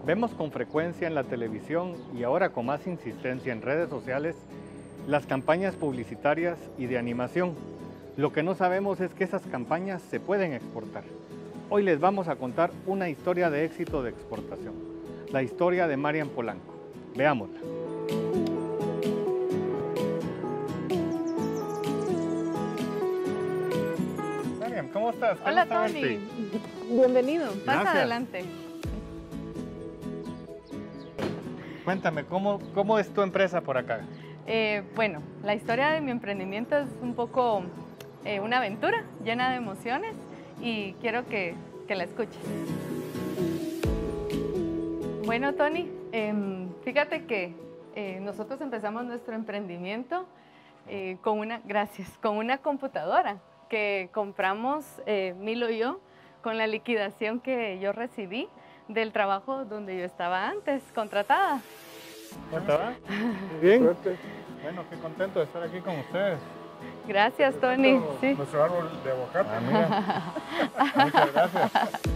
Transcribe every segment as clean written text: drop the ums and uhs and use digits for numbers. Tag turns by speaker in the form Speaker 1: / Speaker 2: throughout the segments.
Speaker 1: Vemos con frecuencia en la televisión y ahora con más insistencia en redes sociales las campañas publicitarias y de animación. Lo que no sabemos es que esas campañas se pueden exportar. Hoy les vamos a contar una historia de éxito de exportación, la historia de Marian Polanco. Veámosla. Marian, ¿cómo estás?
Speaker 2: Hola Tony, bienvenido, pasa
Speaker 1: Gracias.
Speaker 2: adelante.
Speaker 1: Cuéntame, ¿cómo es tu empresa por acá?
Speaker 2: Bueno, la historia de mi emprendimiento es un poco una aventura llena de emociones y quiero que la escuches. Bueno Tony, fíjate que nosotros empezamos nuestro emprendimiento con una computadora que compramos Milo y yo con la liquidación que yo recibí del trabajo donde yo estaba antes, contratada.
Speaker 1: ¿Cómo te va? Muy bien. Suerte. Bueno, qué contento de estar aquí con ustedes.
Speaker 2: Gracias, Tony. Sí.
Speaker 3: Nuestro árbol de aguacate.
Speaker 1: Mira. Muchas gracias.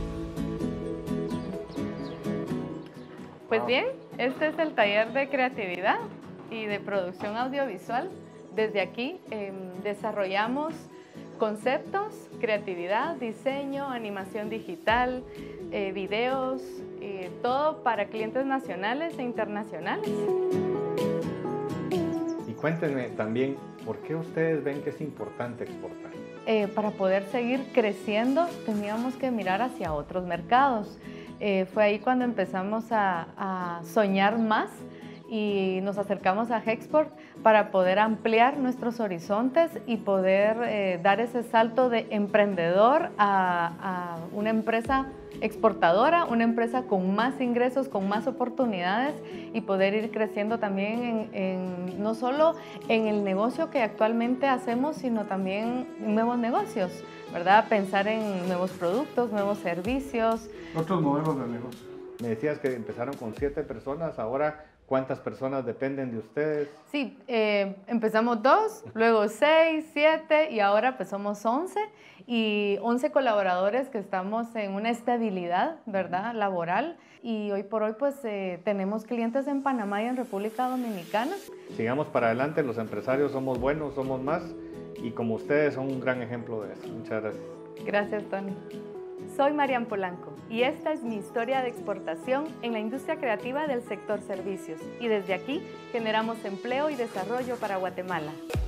Speaker 2: Pues bien, este es el taller de creatividad y de producción audiovisual. Desde aquí desarrollamos conceptos, creatividad, diseño, animación digital, videos, todo para clientes nacionales e internacionales.
Speaker 1: Y cuéntenme también, ¿por qué ustedes ven que es importante exportar?
Speaker 2: Para poder seguir creciendo teníamos que mirar hacia otros mercados. Fue ahí cuando empezamos a soñar más y nos acercamos a Hexport para poder ampliar nuestros horizontes y poder dar ese salto de emprendedor a una empresa exportadora, una empresa con más ingresos, con más oportunidades y poder ir creciendo también no solo en el negocio que actualmente hacemos, sino también en nuevos negocios, ¿verdad? Pensar en nuevos productos, nuevos servicios.
Speaker 3: Otros modelos de negocio.
Speaker 1: Me decías que empezaron con 7 personas, ahora ¿cuántas personas dependen de ustedes?
Speaker 2: Sí, empezamos 2, luego 6, 7 y ahora pues somos 11 y 11 colaboradores que estamos en una estabilidad, ¿verdad? Laboral y hoy por hoy pues tenemos clientes en Panamá y en República Dominicana.
Speaker 1: Sigamos para adelante, los empresarios somos buenos, somos más y como ustedes son un gran ejemplo de eso. Muchas gracias.
Speaker 2: Gracias, Tony. Soy Marian Polanco y esta es mi historia de exportación en la industria creativa del sector servicios y desde aquí generamos empleo y desarrollo para Guatemala.